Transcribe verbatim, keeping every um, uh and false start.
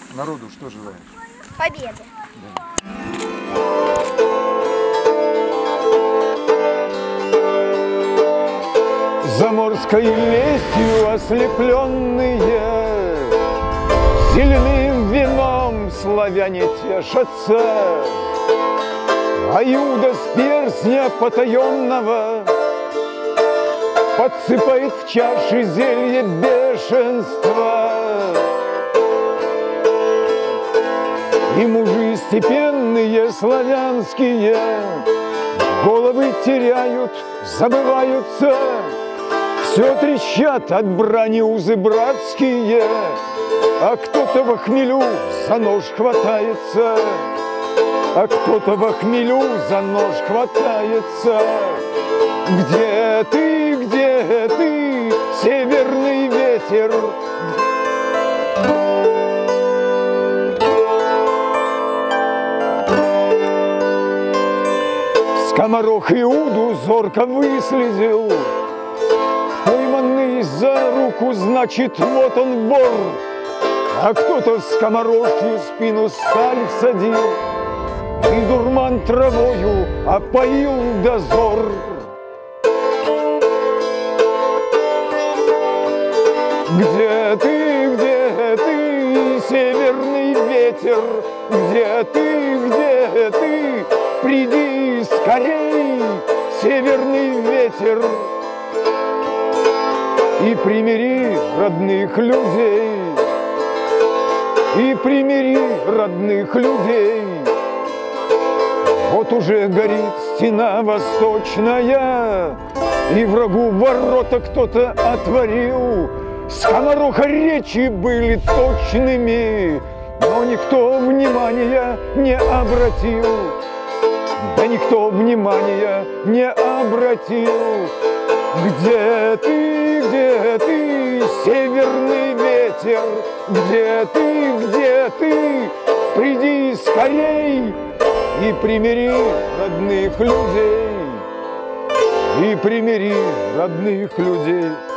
Народу что желаешь? Победы. Да. Заморской лестью ослепленные, зеленым вином славяне тешатся, а Иуда с перстня потаенного подсыпает в чаши зелье бешенства. И мужи степенные славянские головы теряют, забываются, все трещат от брани узы братские, а кто-то во хмелю за нож хватается, а кто-то во хмелю за нож хватается. Где ты, где ты, северный ветер? Скоморох Иуду зорко выследил, пойманный за руку, значит, вот он вор. А кто-то в скоморохью спину сталь всадил и дурман травою опоил дозор. Где ты, где ты, северный ветер? Где ты, где ты? Приди скорей, северный ветер, и примири родных людей, и примири родных людей. Вот уже горит стена восточная, и врагу ворота кто-то отворил. Скомороха речи были точными, но никто внимания не обратил. Да никто внимания не обратил. Где ты, где ты, северный ветер? Где ты, где ты? Приди скорей и примири родных людей, и примири родных людей.